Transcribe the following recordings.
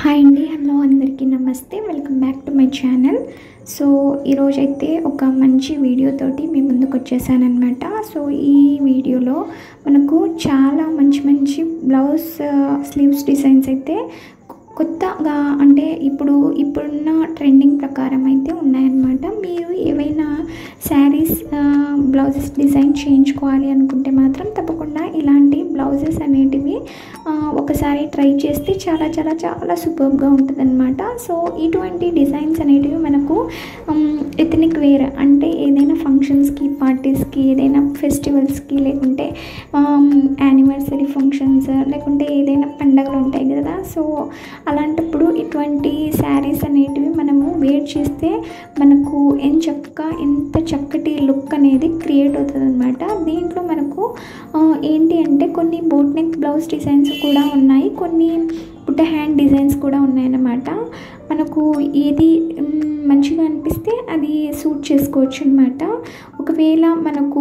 Hi అండి, hello అందరికీ నమస్తే. Welcome back to my channel. So ఈరోజైతే ఒక మంచి వీడియోతోటి మీ ముందుకు వచ్చేసానమాట. సో ఈ వీడియోలో మనకు చాలా మంచి బ్లౌజ్ స్లీవ్స్ డిజైన్స్ అయితే కొత్తగా అంటే ఇప్పుడున్న ట్రెండింగ్ ప్రకారం అయితే ఉన్నాయన్నమాట. మీరు ఏవైనా శారీస్ బ్లౌజెస్ డిజైన్ చేయించుకోవాలి అనుకుంటే మాత్రం తప్పకుండా ఇలాంటి బ్లౌజెస్ అనేటివి ఒకసారి ట్రై చేస్తే చాలా చాలా చాలా సూపర్గా ఉంటుందన్నమాట. సో ఇటువంటి డిజైన్స్ అనేటివి మనకు ఎథనిక్ వేర్ అంటే ఏదైనా ఫంక్షన్స్కి, పార్టీస్కి, ఏదైనా ఫెస్టివల్స్కి, లేకుంటే యానివర్సరీ ఫంక్షన్స్, లేకుంటే ఏదైనా పండుగలు ఉంటాయి కదా. సో అలాంటప్పుడు ఇటువంటి శారీస్ అనేటివి మనము వేర్ చేస్తే మనకు ఎంత చక్కటి లుక్ అనేది క్రియేట్ అవుతుంది అనమాట. దీంట్లో మనకు ఏంటి అంటే కొన్ని బోట్ నెక్ బ్లౌజ్ డిజైన్స్ కూడా ఉన్నాయి, కొన్ని బుట్ట హ్యాండ్ డిజైన్స్ కూడా ఉన్నాయన్నమాట. మనకు ఏది మంచిగా అనిపిస్తే అది సూట్ చేసుకోవచ్చు అనమాట. ఒకవేళ మనకు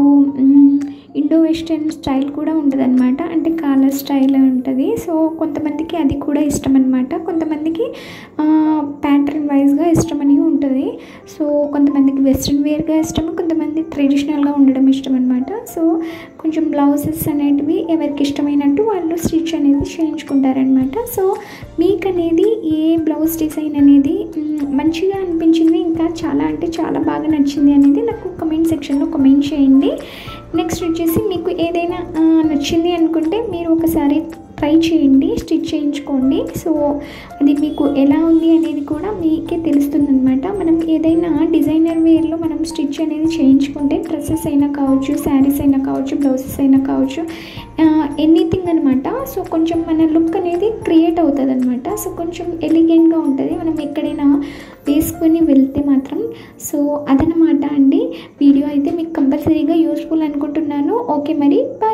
ఇండో వెస్టర్న్ స్టైల్ కూడా ఉంటుంది అనమాట, అంటే కాలర్ స్టైల్ ఉంటుంది. సో కొంతమందికి అది కూడా ఇష్టం అనమాట, కొంతమందికి ప్యాటర్న్ వైజ్గా ఇష్టమని ఉంటుంది. సో కొంతమందికి వెస్ట్రన్ వేర్గా ఇష్టం, కొంతమంది ట్రెడిషనల్గా ఉండడం ఇష్టం అనమాట. సో కొంచెం బ్లౌజెస్ అనేటివి ఎవరికి ఇష్టమైనట్టు వాళ్ళు స్టిచ్ అనేది చేయించుకుంటారనమాట. సో మీకు అనేది ఏ బ్లౌజ్ డిజైన్ అనేది మంచిగా అనిపించింది, ఇంకా చాలా అంటే చాలా బాగా నచ్చింది అనేది నాకు కమెంట్ సెక్షన్లో కమెంట్ చేయండి. నెక్స్ట్ వచ్చేసి మీకు ఏదైనా నచ్చింది అనుకుంటే మీరు ఒకసారి ట్రై చేయండి, స్టిచ్ చేయించుకోండి. సో అది మీకు ఎలా ఉంది అనేది కూడా మీకే తెలుస్తుంది అనమాట. మనం ఏదైనా డిజైనర్ వేర్లో మనం స్టిచ్ అనేది చేయించుకుంటే డ్రెస్సెస్ అయినా కావచ్చు, శారీస్ అయినా కావచ్చు, బ్లౌజెస్ అయినా కావచ్చు, ఎనీథింగ్ అనమాట. సో కొంచెం మన లుక్ అనేది క్రియేట్ అవుతుంది అనమాట. సో కొంచెం ఎలిగెంట్గా ఉంటుంది మనం ఎక్కడైనా వేసుకొని వెళ్తే మాత్రం. సో అదనమాట అండి వీడియో అయితే మీకు కంపల్సరీగా యూస్ఫుల్ అనుకుంటున్నాను. ఓకే, మరి